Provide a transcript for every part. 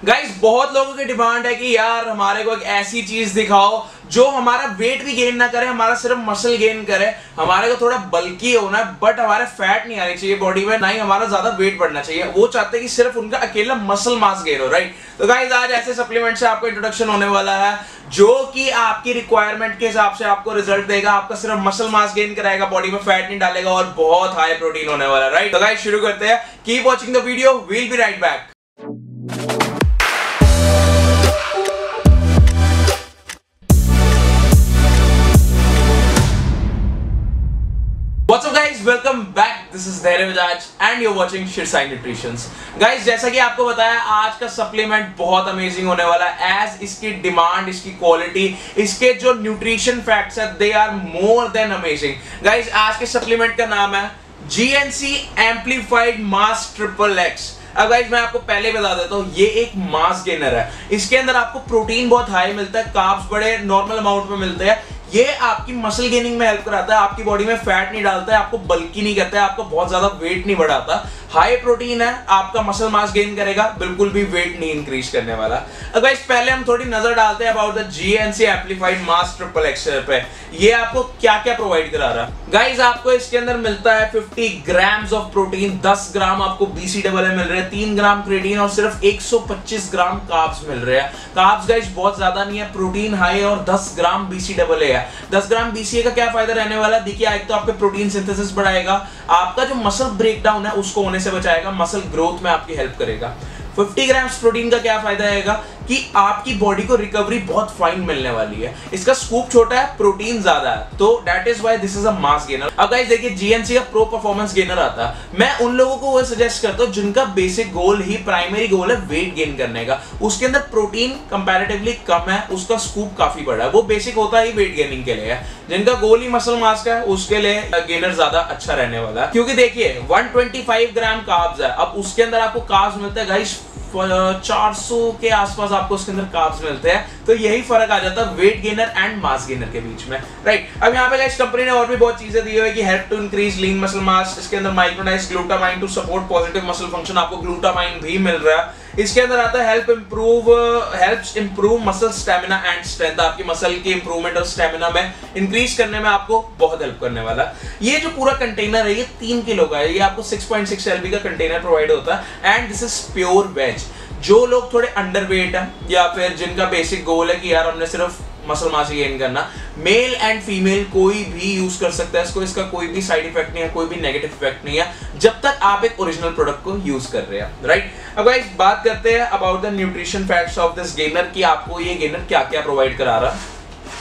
Guys बहुत लोगों की डिमांड है कि यार हमारे को एक ऐसी चीज दिखाओ जो हमारा वेट भी गेन ना करे, हमारा सिर्फ मसल गेन करे। हमारे को थोड़ा बल्की होना है बट हमारे फैट नहीं आनी चाहिए बॉडी में, ना ही हमारा ज्यादा वेट बढ़ना चाहिए। वो चाहते हैं कि सिर्फ उनका अकेला मसल मास गेन हो, राइट। तो गाइस आज ऐसे सप्लीमेंट से आपको इंट्रोडक्शन होने वाला है जो कि आपकी रिक्वायरमेंट के हिसाब से आपको रिजल्ट देगा। आपका सिर्फ मसल मास गेन कराएगा, बॉडी में फैट नहीं डालेगा और बहुत हाई प्रोटीन होने वाला है, राइट। तो गाइस शुरू करते हैं। Keep watching the video, will be right back. What's up guys, welcome back. This is धैर्य Bajaj and you're watching Shirsai Nutritions. Guys जैसा कि आपको बताया आज का सप्लीमेंट बहुत अमेजिंग होने वाला है। एज इसकी डिमांड, इसकी क्वालिटी, इसके जो न्यूट्रिशन फैक्ट्स है they are more than amazing. Guys आज के सप्लीमेंट का नाम है GNC amplified mass triple X. अब गाइस मैं आपको पहले बता देता हूँ, ये एक मास गेनर है। इसके अंदर आपको प्रोटीन बहुत हाई मिलता है, कार्ब्स बड़े नॉर्मल अमाउंट में मिलते हैं। ये आपकी मसल गेनिंग में हेल्प कराता है, आपकी बॉडी में फैट नहीं डालता है, आपको बल्की नहीं करता है, आपको बहुत ज्यादा वेट नहीं बढ़ाता। हाई प्रोटीन है, आपका मसल मास गेन करेगा, बिल्कुल भी वेट नहीं इंक्रीज करने वाला। अब गाइस पहले हम थोड़ी नजर डालते हैं about the GNC amplified mass triple X पे। ये आपको क्या क्या प्रोवाइड करा रहा है। गाइस आपको इसके अंदर मिलता है 50 ग्राम्स ऑफ प्रोटीन, 10 ग्राम आपको BCAA मिल रहे हैं, 3 ग्राम क्रेटीन और सिर्फ 125 ग्राम कार्ब्स मिल रहे हैं। कार्ब्स गाइस बहुत ज्यादा नहीं है, प्रोटीन हाई है और 10 ग्राम BCAA है। 10 ग्राम BCA का क्या फायदा रहने वाला है, देखिए एक तो आपके प्रोटीन सिंथेसिस बढ़ाएगा, आपका जो मसल ब्रेकडाउन है उसको होने से बचाएगा, मसल ग्रोथ में आपकी हेल्प करेगा। 50 ग्राम्स प्रोटीन का क्या फायदा रहेगा कि आपकी बॉडी को रिकवरी बहुत फाइन मिलने वाली है। इसका स्कूप छोटा है, प्रोटीन ज्यादा है, तो that is why this is a mass gainer. अब गाइस देखिए GNC का प्रो परफॉर्मेंस गेनर आता है। मैं उन लोगों को वो सजेस्ट करता हूं जिनका बेसिक गोल ही, प्राइमरी गोल है वेट गेन करने का। उसके अंदर प्रोटीन कंपैरेटिवली कम है, उसका स्कूप काफी बड़ा है, वो बेसिक होता ही वेट गेनिंग के लिए है। जिनका गोल ही मसल मास का है उसके लिए गेनर ज्यादा अच्छा रहने वाला है। क्योंकि देखिए 125 ग्राम कार्ब्स है, अब उसके अंदर आपको कार्ब्स मिलता है गाइस 400 के आसपास आपको उसके अंदर कार्ब्स मिलते हैं। तो यही फर्क आ जाता है weight gainer and mass gainer के बीच में, राइट। अब यहाँ पे गाइस कंपनी ने और भी बहुत चीजें दी हुई है कि help to increase lean muscle mass. इसके अंदर micronized glutamine to support positive muscle function, आपको ग्लूटामाइन भी मिल रहा है। इसके अंदर आता है helps improve muscle stamina and strength, आपकी मसल की इंप्रूवमेंट और स्टेमिना में इंक्रीज करने में आपको बहुत हेल्प करने वाला है। ये जो पूरा कंटेनर है ये 3 किलो का है, ये आपको 6.6 LB का कंटेनर प्रोवाइड होता है and this is pure veg. जो लोग थोड़े अंडरवेट है या फिर जिनका बेसिक गोल है कि यार हमने सिर्फ मसल मास गेन करना, मेल एंड फीमेल कोई भी यूज कर सकता है इसको। इसका कोई भी साइड इफेक्ट नहीं है, कोई भी नेगेटिव इफेक्ट नहीं है जब तक आप एक ओरिजिनल प्रोडक्ट को यूज कर रहे हैं, राइट। अब गाइस बात करते हैं about the nutrition facts of this gainer कि आपको ये गेनर क्या क्या प्रोवाइड करा रहा है।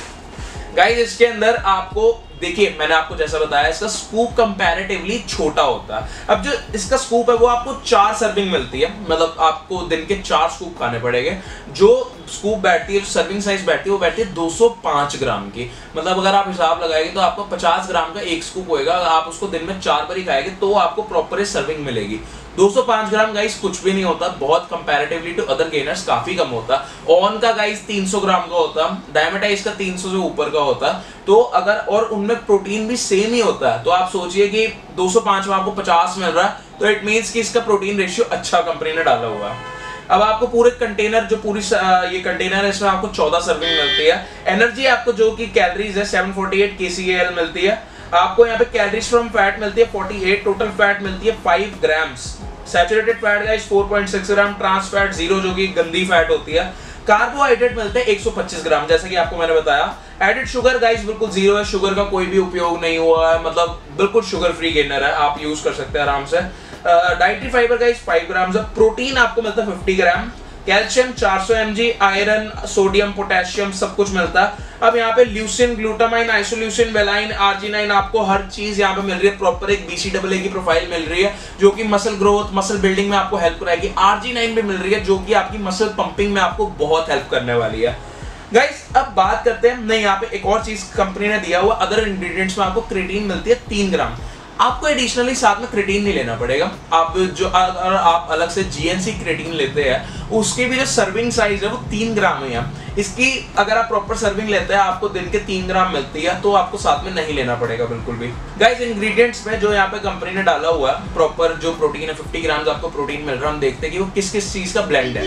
गाइस इसके अंदर आपको देखिए मैंने आपको जैसा बताया इसका स्कूप कंपैरेटिवली छोटा होता है। अब जो इसका स्कूप है वो आपको 4 सर्विंग मिलती है, मतलब आपको दिन के 4 स्कूप खाने पड़ेंगे। जो स्कूप बैठती है, जो सर्विंग साइज बैठती है वो बैठती है 205 ग्राम की। मतलब अगर आप हिसाब लगाएंगे तो आपको 50 ग्राम का एक स्कूप होएगा। अगर आप उसको दिन में 4 बार ही खाएंगे तो आपको प्रॉपर सर्विंग मिलेगी। 205 ग्राम गाइस कुछ भी नहीं होता, बहुत कंपैरेटिवली टू अदर गेनर्स काफी कम होता। ऑन का गाइस 300 ग्राम का होता, डायमेटाइज का 300 से ऊपर का होता। तो अगर और उनमें प्रोटीन भी सेम ही होता है, तो आप सोचिए कि 205 में आपको 50 मिल रहा है, तो इट मींस कि इसका प्रोटीन रेशियो अच्छा कंपनी ने डाला हुआ है। अब आपको पूरे कंटेनर जो पूरी ये कंटेनर है इसमें आपको 14 सर्विंग मिलती है। एनर्जी आपको जो कि कैलोरीज है 748 kcal मिलती है। आपको यहाँ पे कैलोरीज फ्रॉम फैट मिलती है 48, टोटल फैट मिलती है 5 grams. Saturated fat guys 4.6 gram, trans fat 0 जो कि गंदी फैट होती है। कार्बोहाइड्रेट मिलते हैं 125 ग्राम जैसा कि आपको मैंने बताया। एडेड शुगर गाइस बिल्कुल 0 है, शुगर का कोई भी उपयोग नहीं हुआ है, मतलब बिल्कुल शुगर फ्री गेनर है, आप यूज कर सकते हैं आराम से। डाइटरी फाइबर गाइस 5 ग्राम है। प्रोटीन आपको मिलता है 50 gram, calcium 400 mg, iron, sodium, potassium सब कुछ मिलता है। अब यहाँ पे leucine, glutamine, isoleucine, valine, arginine, आपको हर चीज यहाँ पे मिल रही है। प्रॉपर एक BCAA की प्रोफाइल मिल रही है जो कि मसल ग्रोथ, मसल बिल्डिंग में आपको हेल्प कराएगी। आर्जिनाइन भी मिल रही है जो कि आपकी मसल पंपिंग में आपको बहुत हेल्प करने वाली है। गाइस अब बात करते हैं, नहीं यहाँ पे एक और चीज कंपनी ने दिया हुआ, अदर इंग्रेडिएंट्स में आपको क्रेटीन मिलती है 3 ग्राम। आपको एडिशनली साथ में क्रेटीन नहीं लेना पड़ेगा। आप जो अगर आप अलग से GNC क्रेटीन लेते हैं उसकी भी जो सर्विंग साइज है वो 3 ग्राम है। इसकी अगर आप प्रॉपर सर्विंग लेते हैं आपको दिन के 3 ग्राम मिलती है, तो आपको साथ में नहीं लेना पड़ेगा बिल्कुल भी। गाइस इंग्रेडिएंट्स में जो यहाँ पे कंपनी ने डाला हुआ है प्रॉपर जो प्रोटीन है 50 ग्राम आपको प्रोटीन मिल रहा है। हम देखते हैं कि वो किस किस चीज का ब्लेंड है।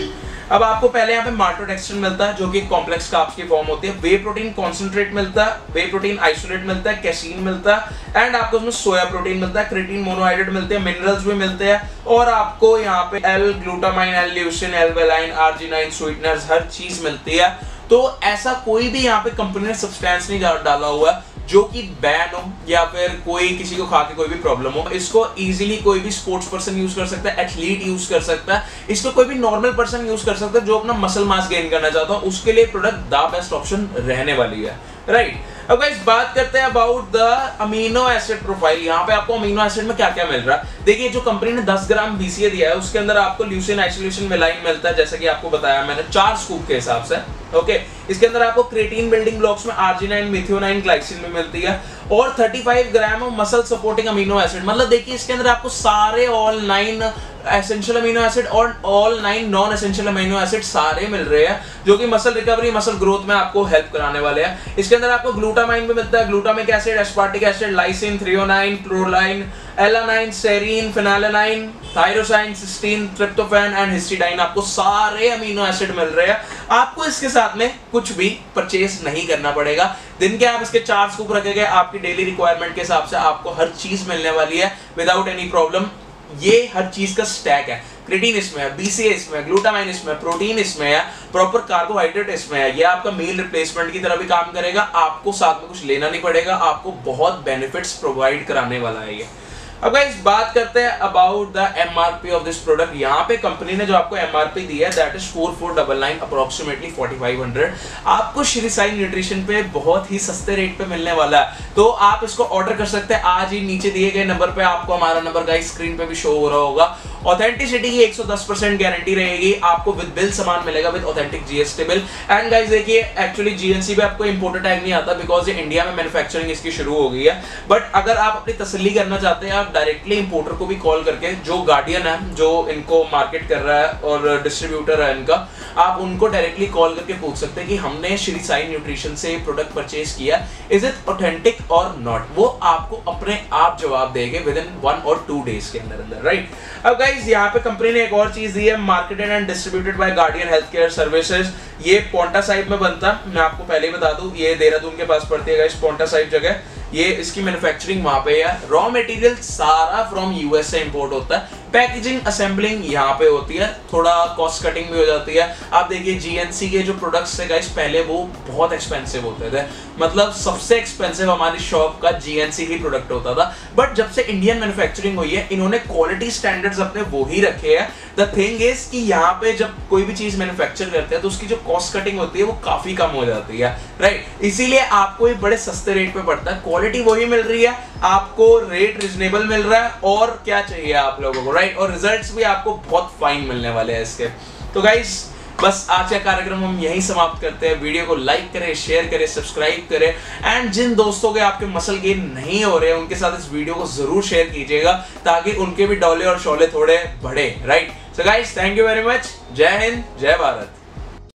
अब आपको पहले यहाँ पे माल्टोडेक्स्ट्रिन मिलता है जो कि कॉम्प्लेक्स कार्ब्स की फॉर्म होती है, वे प्रोटीन कॉन्सेंट्रेट मिलता है, वे प्रोटीन आइसोलेट मिलता है, कैसीन मिलता है एंड आपको उसमें सोया प्रोटीन मिलता है, क्रिएटिन मोनोहाइड्रेट मिलते हैं, मिनरल्स भी मिलते हैं और आपको यहाँ पे L glutamine, L leucine, L valine, arginine, sweeteners हर चीज मिलती है। तो ऐसा कोई भी यहाँ पे कंपनी ने सब्सटेंस नहीं डाला हुआ है जो कि बैन हो या फिर कोई किसी को खा के कोई भी प्रॉब्लम हो। इसको इजीली कोई भी स्पोर्ट्स पर्सन यूज कर सकता है, एथलीट यूज कर सकता है, इसको कोई भी नॉर्मल पर्सन यूज कर सकता है जो अपना मसल मास गेन करना चाहता है, उसके लिए प्रोडक्ट द बेस्ट ऑप्शन रहने वाली है, राइट। अब गाइस बात करते हैं about the amino acid profile. यहाँ पे आपको अमीनो एसिड में क्या क्या मिल रहा है, देखिए जो कंपनी ने 10 ग्राम BCA दिया है उसके अंदर आपको ल्यूसिन, आइसोलेशन, वेलाइन मिलता है जैसे कि आपको बताया मैंने 4 स्कूप के हिसाब से, ओके। इसके अंदर आपको क्रिएटिन बिल्डिंग ब्लॉक्स में आर्जिनाइन, मिथियोनाइन, ग्लाइसिन भी मिलती है और 35 ग्राम of muscle supporting amino acid. मतलब देखिए इसके अंदर आपको सारे ऑल 9 एसेंशियल अमीनो एसिड और all 9 non essential amino acid सारे मिल रहे हैं जो कि मसल रिकवरी, मसल ग्रोथ में आपको हेल्प कराने वाले हैं। इसके अंदर आपको ग्लूटामाइन भी मिलता है, glutamic acid, aspartic acid, lysine, threonine, proline, alanine, serine, phenylalanine, tyrosine, cysteine, tryptophan and histidine, आपको सारे अमीनो एसिड मिल रहे हैं। आपको इसके साथ में कुछ भी परचेस नहीं करना पड़ेगा, दिन के आप इसके 4 स्कूप रखेंगे, आपकी डेली रिक्वायरमेंट के हिसाब से आपको हर चीज मिलने वाली है विदाउट एनी प्रॉब्लम। ये हर चीज का स्टैक है, क्रिएटिन इसमें है, BCA इसमें है, ग्लूटामाइन इसमें है, प्रोटीन इसमें है, प्रॉपर कार्बोहाइड्रेट इसमें है। ये आपका मील रिप्लेसमेंट की तरह भी काम करेगा, आपको साथ में कुछ लेना नहीं पड़ेगा, आपको बहुत बेनिफिट्स प्रोवाइड कराने वाला है ये। अब गाइस बात करते हैं about the MRP of this product. यहाँ पे कंपनी ने जो आपको MRP दी है दैट इज 4499 अप्रोक्सीमेटली 4500, आपको श्री साई न्यूट्रिशन पे बहुत ही सस्ते रेट पे मिलने वाला है। तो आप इसको ऑर्डर कर सकते हैं आज ही, नीचे दिए गए नंबर पे आपको हमारा नंबर गाइस स्क्रीन पे भी शो हो रहा होगा। ऑथेंटिसिटी की 110% गारंटी रहेगी, आपको विद बिल सामान मिलेगा with authentic GST bill. And guys देखिए एक्चुअली GNC पे आपको इंपोर्टर टैग नहीं आता बिकॉज ये इंडिया में मैन्युफैक्चरिंग इसकी शुरू हो गई है। बट अगर आप अपनी तसल्ली करना चाहते हैं आप डायरेक्टली इंपोर्टर को भी कॉल करके, जो गार्डियन है जो इनको मार्केट कर रहा है और डिस्ट्रीब्यूटर है इनका, आप उनको डायरेक्टली कॉल करके पूछ सकते हैं कि हमने श्री साई न्यूट्रिशन से प्रोडक्ट परचेज किया, इज इट ऑथेंटिक और नॉट। वो आपको अपने आप जवाब देंगे विद इन 1 और 2 डेज के अंदर, राइट। अब गाइस यहाँ पे कंपनी ने एक और चीज दी है, marketed and distributed by guardian health care services. ये पोंटा साहिब में बनता है, मैं आपको पहले ही बता दूं, ये देहरादून के पास पड़ती है गाइस, पोंटा साहिब जगह। ये इसकी मैन्युफैक्चरिंग वहां पे है, रॉ मटेरियल सारा फ्रॉम US से इंपोर्ट होता है, पैकेजिंग असेंबलिंग यहाँ पे होती है, थोड़ा कॉस्ट कटिंग भी हो जाती है। आप देखिए GNC के जो प्रोडक्ट्स थे गाइस पहले वो बहुत एक्सपेंसिव होते थे, मतलब सबसे एक्सपेंसिव हमारी शॉप का GNC ही प्रोडक्ट होता था। बट जब से इंडियन मैन्युफैक्चरिंग हुई है इन्होंने क्वालिटी स्टैंडर्ड्स अपने वो ही रखे हैं। द थिंग इज कि यहाँ पे जब कोई भी चीज मैन्युफैक्चर करते हैं तो उसकी जो कॉस्ट कटिंग होती है वो काफी कम हो जाती है, राइट। इसीलिए आपको ये बड़े सस्ते रेट पे पड़ता है, क्वालिटी वही मिल रही है, आपको रेट रिजनेबल मिल रहा है और क्या चाहिए आप लोगों को, राइट। और रिजल्ट्स भी आपको बहुत फाइन मिलने वाले हैं इसके। तो गाइस बस आज का कार्यक्रम हम यहीं समाप्त करते हैं। वीडियो को लाइक करें, शेयर करें, सब्सक्राइब करें एंड जिन दोस्तों के आपके मसल गेन नहीं हो रहे हैं उनके साथ इस वीडियो को जरूर शेयर कीजिएगा ताकि उनके भी डोले और शोले थोड़े बढ़े, right. So guys thank you very much, जय हिंद, जय भारत।